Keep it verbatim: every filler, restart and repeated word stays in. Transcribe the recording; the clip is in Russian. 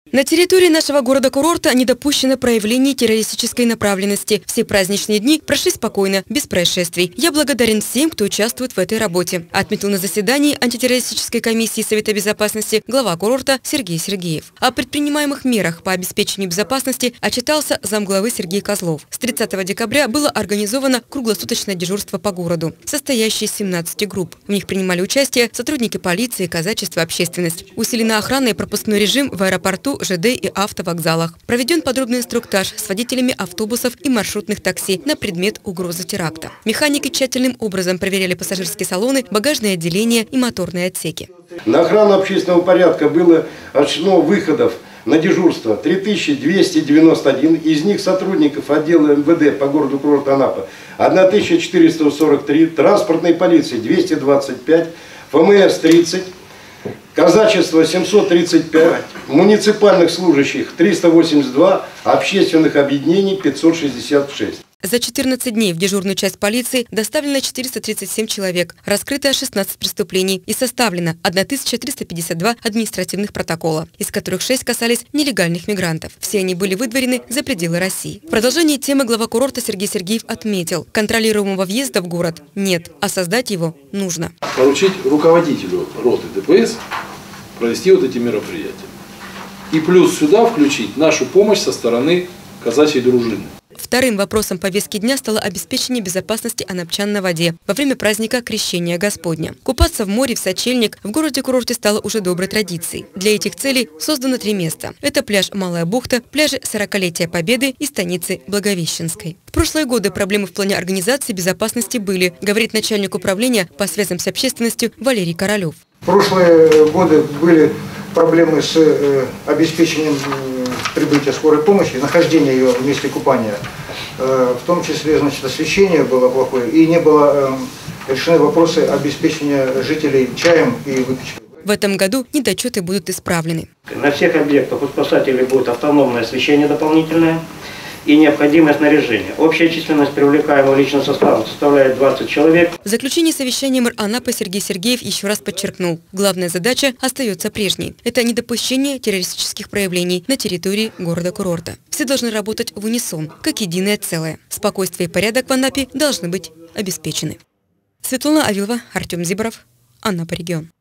На территории нашего города-курорта не допущено проявление террористической направленности. Все праздничные дни прошли спокойно, без происшествий. Я благодарен всем, кто участвует в этой работе, отметил на заседании антитеррористической комиссии Совета безопасности глава курорта Сергей Сергеев. О предпринимаемых мерах по обеспечению безопасности отчитался замглавы Сергей Козлов. С тридцатого декабря было организовано круглосуточное дежурство по городу, состоящее из семнадцати групп. В них принимали участие сотрудники полиции, казачество, общественность. Усилена охрана и пропускной режим в аэропорту, ЖД и автовокзалах. Проведен подробный инструктаж с водителями автобусов и маршрутных такси на предмет угрозы теракта. Механики тщательным образом проверяли пассажирские салоны, багажные отделения и моторные отсеки. На охрану общественного порядка было отчислено выходов на дежурство три тысячи двести девяносто один, из них сотрудников отдела эм вэ дэ по городу курорт Анапа тысяча четыреста сорок три, транспортной полиции двести двадцать пять, эф эм эс тридцать, казачество семьсот тридцать пять, муниципальных служащих триста восемьдесят два, общественных объединений пятьсот шестьдесят шесть. За четырнадцать дней в дежурную часть полиции доставлено четыреста тридцать семь человек, раскрыто шестнадцать преступлений и составлено тысяча триста пятьдесят два административных протокола, из которых шесть касались нелегальных мигрантов. Все они были выдворены за пределы России. В продолжении темы глава курорта Сергей Сергеев отметил, контролируемого въезда в город нет, а создать его нужно. Поручить руководителю роты дэ пэ эс провести вот эти мероприятия. И плюс сюда включить нашу помощь со стороны казачьей дружины. Вторым вопросом повестки дня стало обеспечение безопасности анапчан на воде во время праздника Крещения Господня. Купаться в море в сочельник в городе-курорте стало уже доброй традицией. Для этих целей создано три места. Это пляж Малая бухта, пляжи сорокалетия Победы и станицы Благовещенской. В прошлые годы проблемы в плане организации безопасности были, говорит начальник управления по связям с общественностью Валерий Королев. В прошлые годы были проблемы с э, обеспечением э, прибытия скорой помощи, нахождения ее в месте купания. Э, в том числе, значит, освещение было плохое и не было э, решены вопросы обеспечения жителей чаем и выпечкой. В этом году недочеты будут исправлены. На всех объектах у спасателей будет автономное освещение дополнительное и необходимое снаряжение. Общая численность привлекаемого личного состава составляет двадцать человек. В заключении совещания мэр Анапы Сергей Сергеев еще раз подчеркнул, главная задача остается прежней. Это недопущение террористических проявлений на территории города-курорта. Все должны работать в унисон, как единое целое. Спокойствие и порядок в Анапе должны быть обеспечены. Светлана Авилова, Артем Зиборов, Анапа регион.